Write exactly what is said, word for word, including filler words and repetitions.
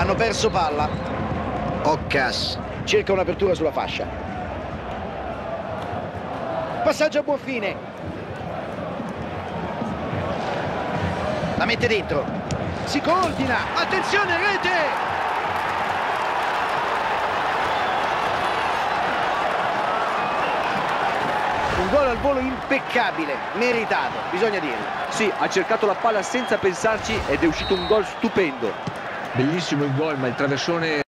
hanno perso palla. Occas cerca un'apertura sulla fascia. Passaggio a buon fine. La mette dentro. Si coordina. Attenzione, rete! Un gol al volo impeccabile, meritato, bisogna dirlo. Sì, ha cercato la palla senza pensarci ed è uscito un gol stupendo. Bellissimo il gol, ma il traversone